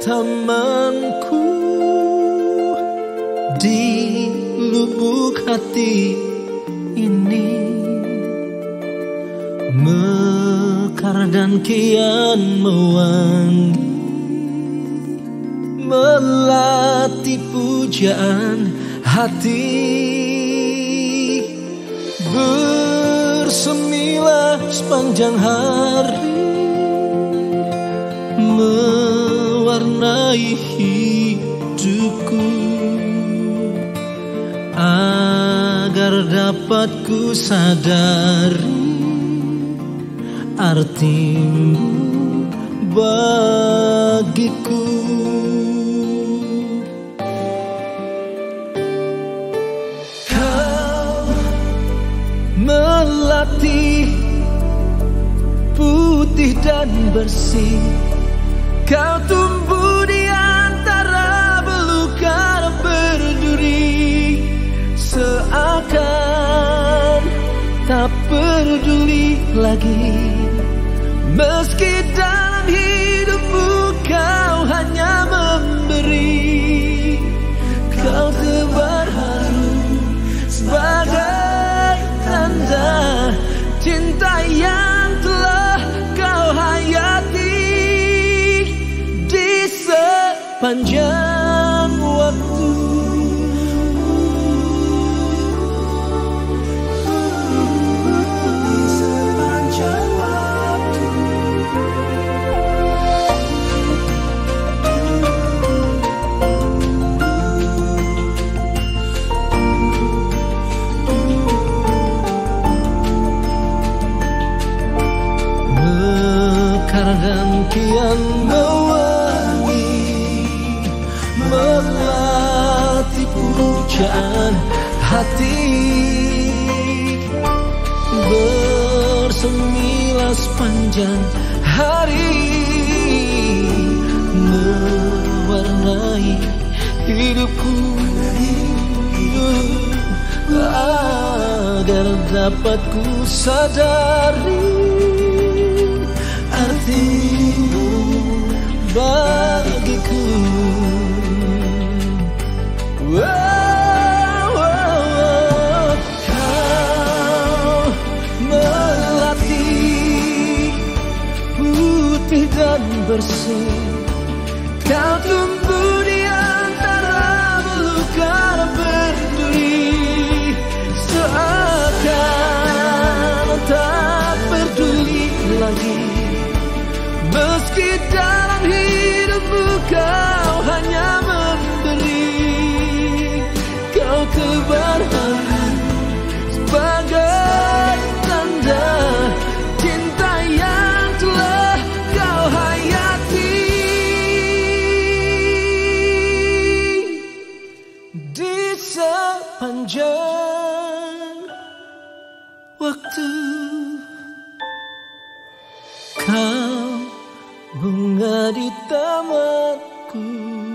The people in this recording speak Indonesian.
tamanku, di lubuk hati ini mekar dan kian mewangi, melatih pujaan hati. Bersemilah sepanjang hari, mewarnai hidupku, agar dapat ku sadari artimu bagiku. Kau melatih putih dan bersih, kau tumbuh di antara belukar berduri, seakan tak peduli lagi. Meski dalam hidupmu kau hanya memberi, kau tebar haru sebagai tanda cinta yang telah kau hayati di sepanjang waktu. Dan kian mewangi, melatih pujaan hati. Bersemilah sepanjang hari, mewarnai hidupku, agar dapat ku sadari artimu bagiku. Kau melatih putih dan bersih, kau tumbuh di antara belukar berduri, seakan tak peduli lagi. Meski dalam hidupmu kau hanya memberi, kau tebar haru sebagai tanda cinta yang telah kau hayati di sepanjang waktu. Kau bunga di tamanku,